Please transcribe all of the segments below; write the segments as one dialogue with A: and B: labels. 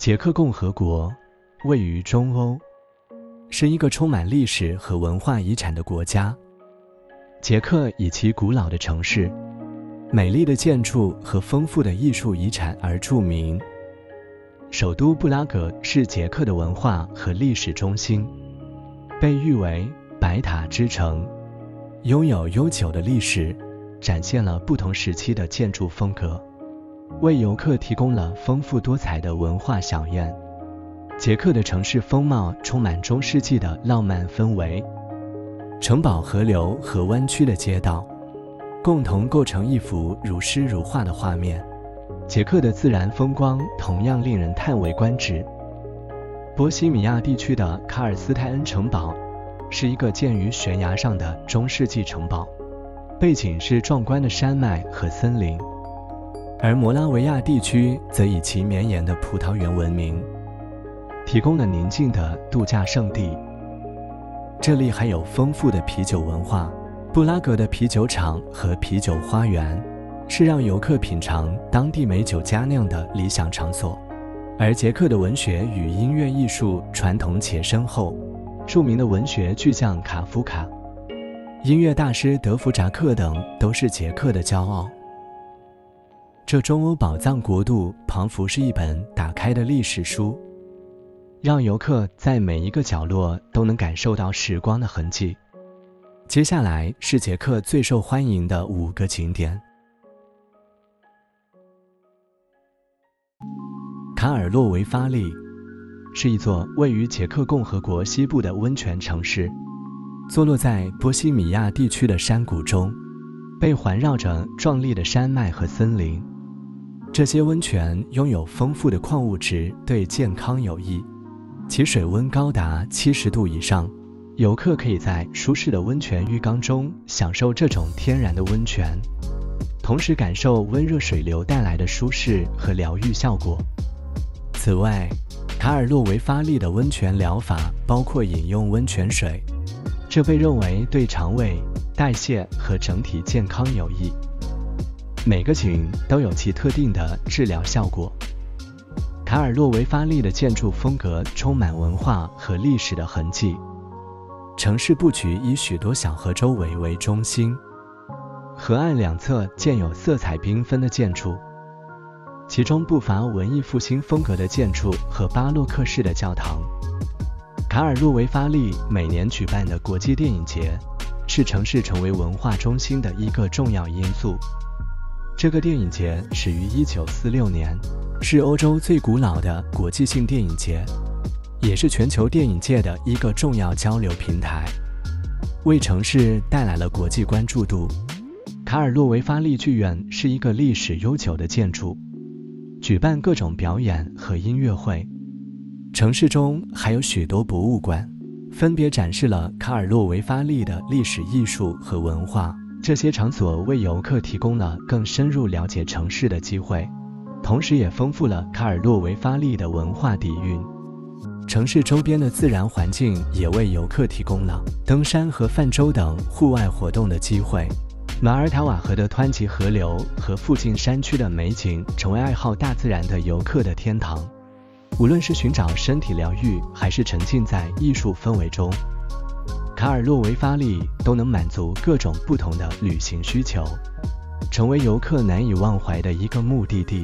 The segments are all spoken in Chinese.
A: 捷克共和国位于中欧，是一个充满历史和文化遗产的国家。捷克以其古老的城市、美丽的建筑和丰富的艺术遗产而著名。首都布拉格是捷克的文化和历史中心，被誉为白塔之城，拥有悠久的历史，展现了不同时期的建筑风格，为游客提供了丰富多彩的文化飨宴。捷克的城市风貌充满中世纪的浪漫氛围，城堡、河流和弯曲的街道共同构成一幅如诗如画的画面。捷克的自然风光同样令人叹为观止。波西米亚地区的卡尔斯泰恩城堡是一个建于悬崖上的中世纪城堡，背景是壮观的山脉和森林，而摩拉维亚地区则以其绵延的葡萄园闻名，提供了宁静的度假胜地。这里还有丰富的啤酒文化，布拉格的啤酒厂和啤酒花园是让游客品尝当地美酒佳酿的理想场所。而捷克的文学与音乐艺术传统且深厚，著名的文学巨匠卡夫卡、音乐大师德弗扎克等都是捷克的骄傲。这中欧宝藏国度仿佛是一本打开的历史书，让游客在每一个角落都能感受到时光的痕迹。接下来是捷克最受欢迎的5个景点。卡尔洛维发利是一座位于捷克共和国西部的温泉城市，坐落在波西米亚地区的山谷中，被环绕着壮丽的山脉和森林。这些温泉拥有丰富的矿物质，对健康有益，其水温高达70度以上，游客可以在舒适的温泉浴缸中享受这种天然的温泉，同时感受温热水流带来的舒适和疗愈效果。此外，卡尔洛维发利的温泉疗法包括饮用温泉水，这被认为对肠胃、代谢和整体健康有益。每个景都有其特定的治疗效果。卡尔洛维发利的建筑风格充满文化和历史的痕迹，城市布局以许多小河周围为中心，河岸两侧建有色彩缤纷的建筑，其中不乏文艺复兴风格的建筑和巴洛克式的教堂。卡尔洛维发利每年举办的国际电影节是城市成为文化中心的一个重要因素。这个电影节始于1946年，是欧洲最古老的国际性电影节，也是全球电影界的一个重要交流平台，为城市带来了国际关注度。卡尔洛维发利剧院是一个历史悠久的建筑，举办各种表演和音乐会。城市中还有许多博物馆，分别展示了卡尔洛维发利的历史艺术和文化。这些场所为游客提供了更深入了解城市的机会，同时也丰富了卡尔洛维发利的文化底蕴。城市周边的自然环境也为游客提供了登山和泛舟等户外活动的机会。马尔塔瓦河的湍急河流和附近山区的美景成为爱好大自然的游客的天堂。无论是寻找身体疗愈，还是沉浸在艺术氛围中，卡尔洛维发利都能满足各种不同的旅行需求，成为游客难以忘怀的一个目的地。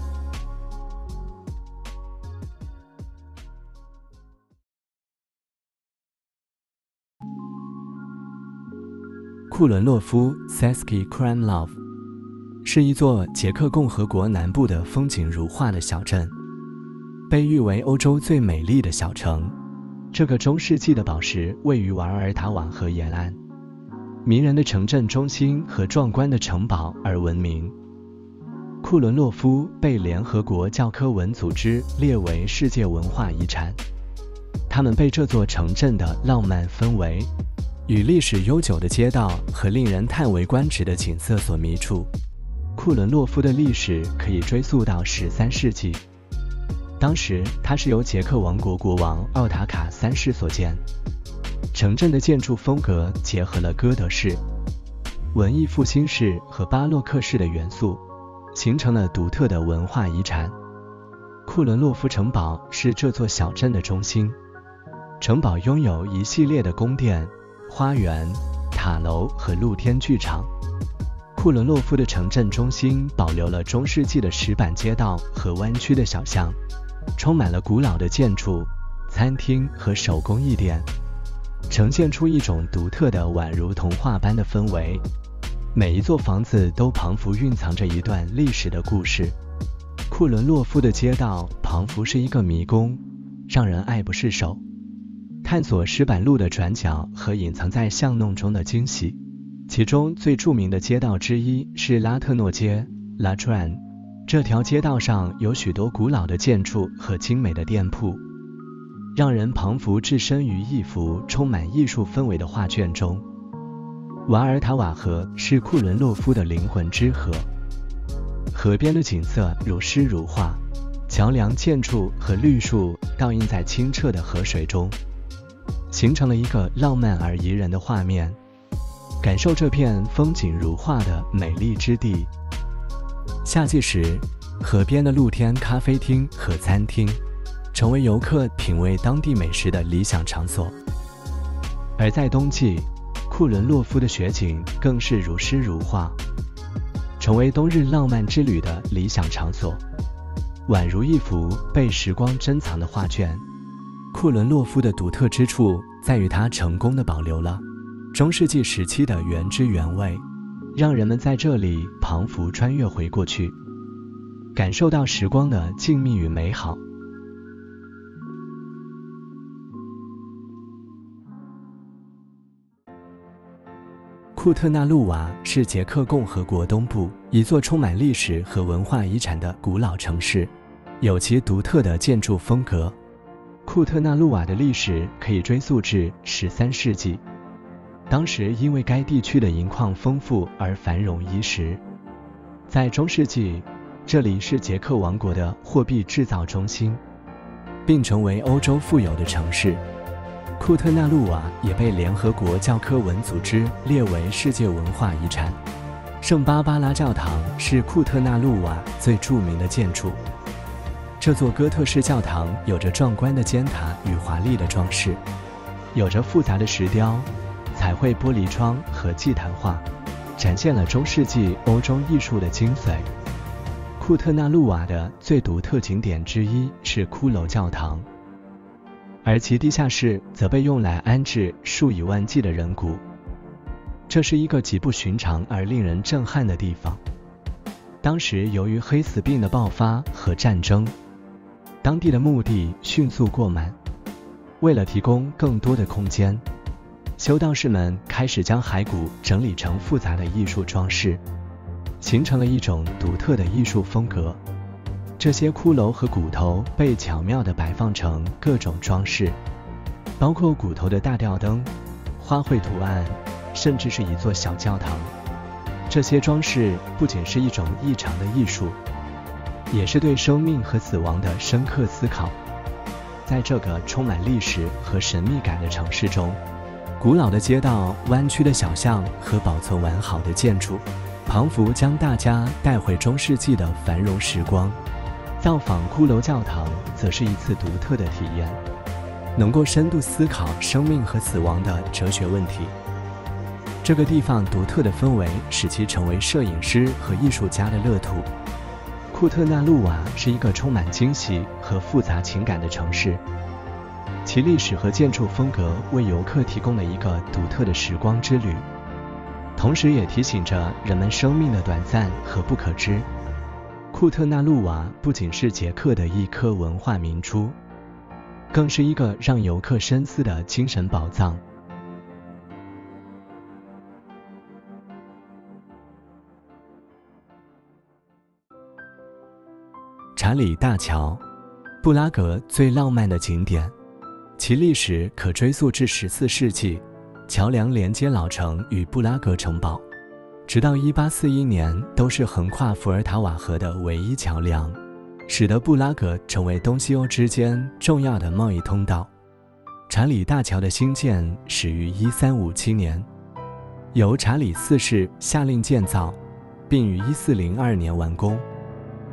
A: 库伦洛夫 Saski Krumlov 是一座捷克共和国南部的风景如画的小镇，被誉为欧洲最美丽的小城。这个中世纪的宝石位于瓦尔塔瓦河沿岸，迷人的城镇中心和壮观的城堡而闻名。库伦洛夫被联合国教科文组织列为世界文化遗产。他们被这座城镇的浪漫氛围与历史悠久的街道和令人叹为观止的景色所迷住。库伦洛夫的历史可以追溯到13世纪，当时它是由捷克王国国王奥塔卡3世所建。城镇的建筑风格结合了哥德式、文艺复兴式和巴洛克式的元素，形成了独特的文化遗产。 库伦洛夫城堡是这座小镇的中心。城堡拥有一系列的宫殿、花园、塔楼和露天剧场。库伦洛夫的城镇中心保留了中世纪的石板街道和弯曲的小巷，充满了古老的建筑、餐厅和手工艺店，呈现出一种独特的宛如童话般的氛围。每一座房子都仿佛蕴藏着一段历史的故事。库伦洛夫的街道仿佛是一个迷宫，让人爱不释手。探索石板路的转角和隐藏在巷弄中的惊喜。其中最著名的街道之一是拉特诺街 La Tran。 这条街道上有许多古老的建筑和精美的店铺，让人彷佛置身于一幅充满艺术氛围的画卷中。瓦尔塔瓦河是库伦洛夫的灵魂之河，河边的景色如诗如画，桥梁、建筑和绿树倒映在清澈的河水中，形成了一个浪漫而宜人的画面。感受这片风景如画的美丽之地。夏季时，河边的露天咖啡厅和餐厅成为游客品味当地美食的理想场所。而在冬季，库伦洛夫的雪景更是如诗如画，成为冬日浪漫之旅的理想场所，宛如一幅被时光珍藏的画卷。库伦洛夫的独特之处在于它成功地保留了中世纪时期的原汁原味，让人们在这里彷佛穿越回过去，感受到时光的静谧与美好。库特纳路瓦是捷克共和国东部一座充满历史和文化遗产的古老城市，有其独特的建筑风格。库特纳路瓦的历史可以追溯至13世纪，当时因为该地区的银矿丰富而繁荣一时。在中世纪，这里是捷克王国的货币制造中心，并成为欧洲富有的城市。库特纳路瓦也被联合国教科文组织列为世界文化遗产。圣巴巴拉教堂是库特纳路瓦最著名的建筑。这座哥特式教堂有着壮观的尖塔与华丽的装饰，有着复杂的石雕、彩绘玻璃窗和祭坛画，展现了中世纪欧洲艺术的精髓。库特纳路瓦的最独特景点之一是骷髅教堂，而其地下室则被用来安置数以万计的人骨。这是一个极不寻常而令人震撼的地方。当时由于黑死病的爆发和战争，当地的墓地迅速过满。为了提供更多的空间，修道士们开始将骸骨整理成复杂的艺术装饰，形成了一种独特的艺术风格。这些骷髅和骨头被巧妙地摆放成各种装饰，包括骨头的大吊灯、花卉图案，甚至是一座小教堂。这些装饰不仅是一种异常的艺术，也是对生命和死亡的深刻思考。在这个充满历史和神秘感的城市中，古老的街道、弯曲的小巷和保存完好的建筑，彷佛将大家带回中世纪的繁荣时光。造访骷髅教堂则是一次独特的体验，能够深度思考生命和死亡的哲学问题。这个地方独特的氛围使其成为摄影师和艺术家的乐土。库特纳路瓦是一个充满惊喜和复杂情感的城市，其历史和建筑风格为游客提供了一个独特的时光之旅，同时也提醒着人们生命的短暂和不可知。库特纳路瓦不仅是捷克的一颗文化明珠，更是一个让游客深思的精神宝藏。查理大桥，布拉格最浪漫的景点，其历史可追溯至14世纪，桥梁连接老城与布拉格城堡，直到1841年都是横跨伏尔塔瓦河的唯一桥梁，使得布拉格成为东西欧之间重要的贸易通道。查理大桥的兴建始于1357年，由查理4世下令建造，并于1402年完工。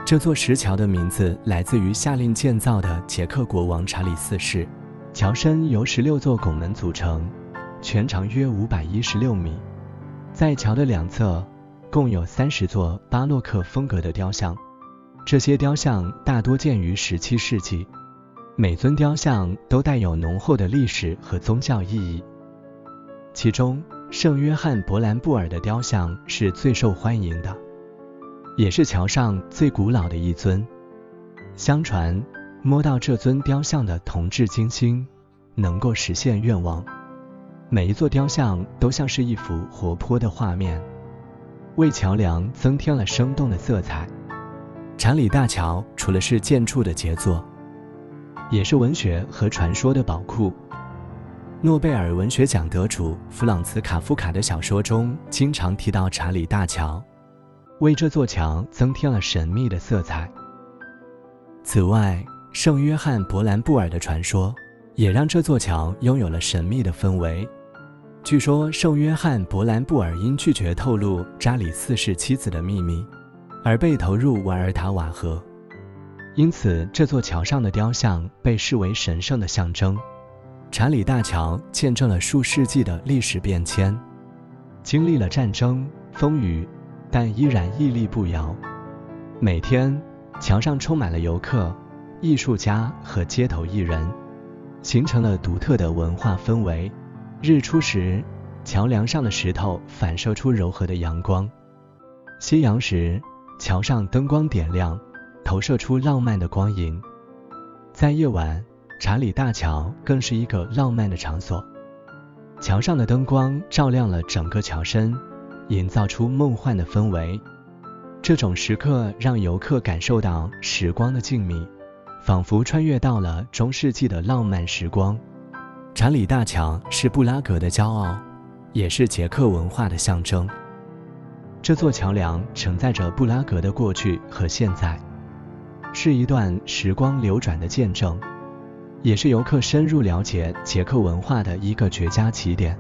A: 这座石桥的名字来自于下令建造的捷克国王查理四世。桥身由16座拱门组成，全长约516米。在桥的两侧共有30座巴洛克风格的雕像，这些雕像大多建于17世纪，每尊雕像都带有浓厚的历史和宗教意义。其中，圣约翰·勃兰布尔的雕像是最受欢迎的，也是桥上最古老的一尊。相传，摸到这尊雕像的同志金星，能够实现愿望。每一座雕像都像是一幅活泼的画面，为桥梁增添了生动的色彩。查理大桥除了是建筑的杰作，也是文学和传说的宝库。诺贝尔文学奖得主弗朗茨·卡夫卡的小说中经常提到查理大桥，为这座桥增添了神秘的色彩。此外，圣约翰·勃兰布尔的传说也让这座桥拥有了神秘的氛围。据说圣约翰·勃兰布尔因拒绝透露查理四世妻子的秘密，而被投入瓦尔塔瓦河，因此这座桥上的雕像被视为神圣的象征。查理大桥见证了数世纪的历史变迁，经历了战争、风雨，但依然屹立不摇。每天，桥上充满了游客、艺术家和街头艺人，形成了独特的文化氛围。日出时，桥梁上的石头反射出柔和的阳光；夕阳时，桥上灯光点亮，投射出浪漫的光影。在夜晚，查理大桥更是一个浪漫的场所。桥上的灯光照亮了整个桥身，营造出梦幻的氛围。这种时刻让游客感受到时光的静谧，仿佛穿越到了中世纪的浪漫时光。查理大桥是布拉格的骄傲，也是捷克文化的象征。这座桥梁承载着布拉格的过去和现在，是一段时光流转的见证，也是游客深入了解捷克文化的一个绝佳起点。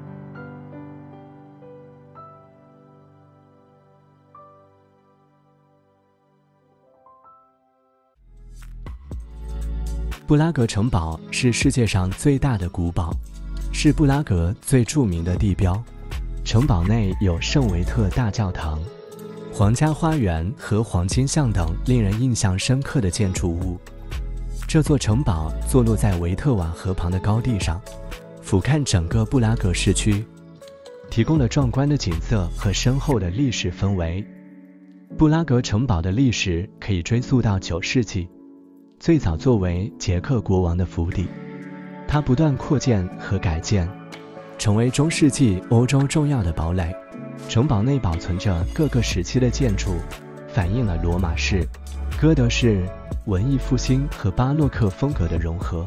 A: 布拉格城堡是世界上最大的古堡，是布拉格最著名的地标。城堡内有圣维特大教堂、皇家花园和黄金像等令人印象深刻的建筑物。这座城堡坐落在维特瓦河旁的高地上，俯瞰整个布拉格市区，提供了壮观的景色和深厚的历史氛围。布拉格城堡的历史可以追溯到9世纪，最早作为捷克国王的府邸，它不断扩建和改建，成为中世纪欧洲重要的堡垒。城堡内保存着各个时期的建筑，反映了罗马式、哥德式、文艺复兴和巴洛克风格的融合。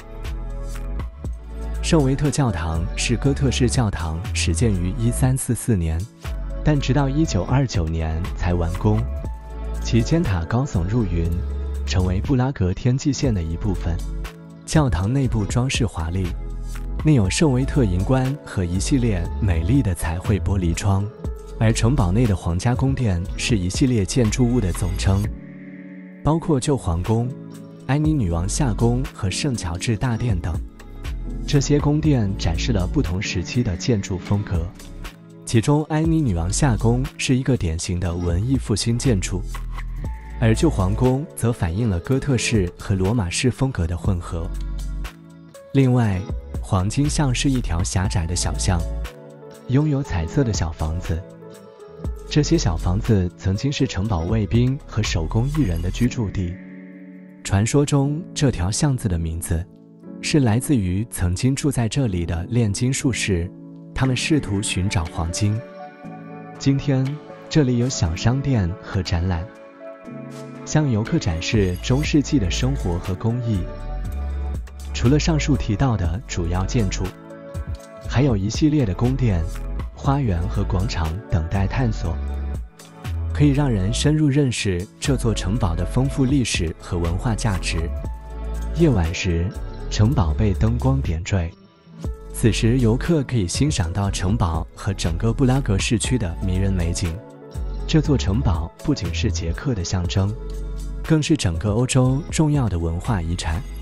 A: 圣维特教堂是哥特式教堂，始建于1344年，但直到1929年才完工。其尖塔高耸入云，成为布拉格天际线的一部分。教堂内部装饰华丽，内有圣维特银冠和一系列美丽的彩绘玻璃窗，而城堡内的皇家宫殿是一系列建筑物的总称，包括旧皇宫、安妮女王夏宫和圣乔治大殿等。这些宫殿展示了不同时期的建筑风格，其中安妮女王夏宫是一个典型的文艺复兴建筑，而旧皇宫则反映了哥特式和罗马式风格的混合。另外，黄金巷是一条狭窄的小巷，拥有彩色的小房子。这些小房子曾经是城堡卫兵和手工艺人的居住地。传说中，这条巷子的名字是来自于曾经住在这里的炼金术士，他们试图寻找黄金。今天，这里有小商店和展览，向游客展示中世纪的生活和工艺。除了上述提到的主要建筑，还有一系列的宫殿、花园和广场等待探索，可以让人深入认识这座城堡的丰富历史和文化价值。夜晚时，城堡被灯光点缀，此时游客可以欣赏到城堡和整个布拉格市区的迷人美景。这座城堡不仅是捷克的象征， 更是整个欧洲重要的文化遗产。